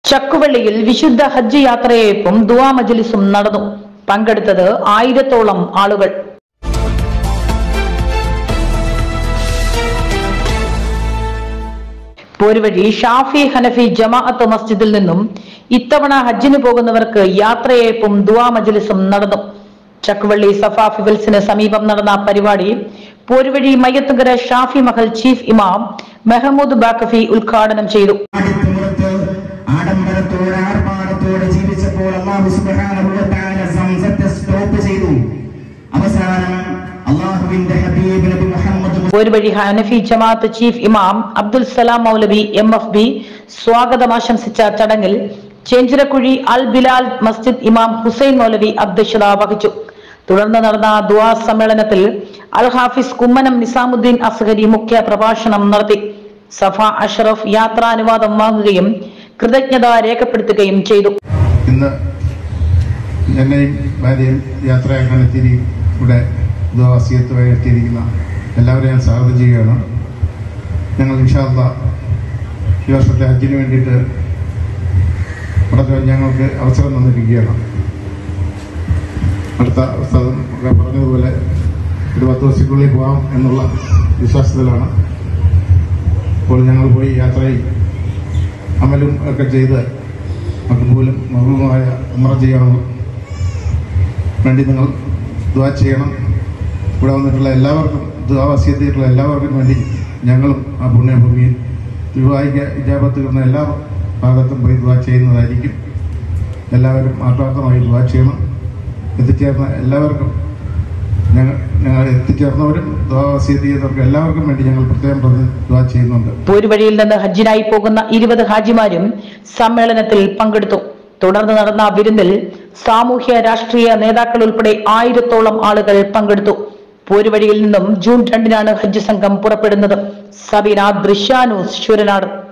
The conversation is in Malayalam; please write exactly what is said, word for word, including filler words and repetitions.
ചക്കുവള്ളിയിൽ വിശുദ്ധ ഹജ്ജ് യാത്രയെയും ദുആ മജ്ലിസും നടന്നു. പങ്കെടുത്തത് ആയിരത്തോളം ആളുകൾ. പോരുവഴി ഷാഫി ഹനഫി ജമാഅത്ത് മസ്ജിദിൽ നിന്നും ഇത്തവണ ഹജ്ജിന് പോകുന്നവർക്ക് യാത്രയെയും ദുആ മജ്ലിസും നടന്നു. ചക്കുവള്ളി സഫ ഫിവൽസിന് സമീപം നടന്ന പരിപാടി പോരുവഴി മയ്യത്തുകര ഷാഫി മഹൽ ചീഫ് ഇമാം മെഹമ്മൂദ് ബാക്കഫി ഉദ്ഘാടനം ചെയ്തു. ആഡംബരത്തോടെ ജീവിച്ചപ്പോൾ അല്ലാഹു സുബ്ഹാനഹു വ തആല സംസത്തെ സ്റ്റോപ്പ് ചെയ്തു. അവസാനം അല്ലാഹുവിന്റെ ഹബീബ് നബി മുഹമ്മദ് പോരുവഴി ഹനഫി ജമാഅത്ത് ചീഫ് ഇമാം Abdul Salam Maulavi M F B സ്വാഗതം ആശംസിച്ച ചടങ്ങിൽ ചേഞ്ചിറക്കുഴി അൽ ബിലാൽ മസ്ജിദ് ഇമാം ഹുസൈൻ മൗലവി അധ്യക്ഷത വഹിച്ചു. തുടർന്ന് നടന്ന ദുആ സമ്മേളനത്തിൽ അൽ ഹാഫിസ് കുമ്മനം നിസാമുദ്ദീൻ അസ്ഹരി മുഖ്യ പ്രഭാഷണം നടത്തി. സഫ അഷ്റഫ് യാത്രാ അനുവാദം വാങ്ങുകയും കൃതജ്ഞത രേഖപ്പെടുത്തുകയും ചെയ്തു. ഇന്ന് എന്നെയും ഭാര്യയും യാത്രയാക്കാൻ എത്തി ഇവിടെ ദുആവസിയത്തുമായി എത്തിയിരിക്കുന്ന എല്ലാവരെയും ഞാൻ സ്വാഗതം ചെയ്യുകയാണ്. ഞങ്ങൾ ഇൻഷാ അല്ലാഹ് ഈ വർഷത്തെ ഹജ്ജിന് വേണ്ടിയിട്ട് ഇവിടെ ഞങ്ങൾക്ക് അവസരം തന്നിരിക്കുകയാണ്. അടുത്ത സ്ഥലം പറഞ്ഞതുപോലെ ഒരു പത്ത് ദിവസത്തിനുള്ളിൽ പോകാം എന്നുള്ള വിശ്വാസത്തിലാണ്. അപ്പോൾ ഞങ്ങൾ പോയി യാത്രയിൽ അമലും ഒക്കെ ചെയ്ത് മക്ബൂലും മഹ്റൂമായ ഉംറ ചെയ്യണം വേണ്ടി നിങ്ങൾ ദുആ ചെയ്യണം. ഇവിടെ വന്നിട്ടുള്ള എല്ലാവർക്കും ദുആ വസിയത്ത് ചെയ്തിട്ടുള്ള എല്ലാവർക്കും വേണ്ടി ഞങ്ങളും ആ പുണ്യഭൂമിയിൽ ദുആയ്ക്ക് ഇജാബത്ത് കിട്ടുന്ന എല്ലാ ഭാഗത്തും പോയി ദുആ ചെയ്യുന്നതായിരിക്കും. എല്ലാവരും ആത്മാർത്ഥമായി ദുആ ചെയ്യണം. എത്തിച്ചേർന്ന എല്ലാവർക്കും ഞങ്ങൾ ഞങ്ങൾ എത്തിച്ചേർന്നവരും ദുആ വസിയത്ത് ചെയ്തവർക്ക് എല്ലാവർക്കും വേണ്ടി ഞങ്ങൾ പ്രത്യേകം പറഞ്ഞ് ദുആ ചെയ്യുന്നുണ്ട്. പോരുവഴിയിൽ നിന്ന് ഹജ്ജിനായി പോകുന്ന ഇരുപത് ഹാജിമാരും സമ്മേളനത്തിൽ പങ്കെടുത്തു. തുടർന്ന് നടന്ന വിരുന്നിൽ സാമൂഹ്യ രാഷ്ട്രീയ നേതാക്കൾ ഉൾപ്പെടെ ആയിരത്തോളം ആളുകൾ പങ്കെടുത്തു. പോരുവഴിയിൽ നിന്നും ജൂൺ രണ്ടിനാണ് ഹജ്ജ് സംഘം പുറപ്പെടുന്നത്. സബീന, ദൃശ്യ ന്യൂസ്, ശൂരനാട്.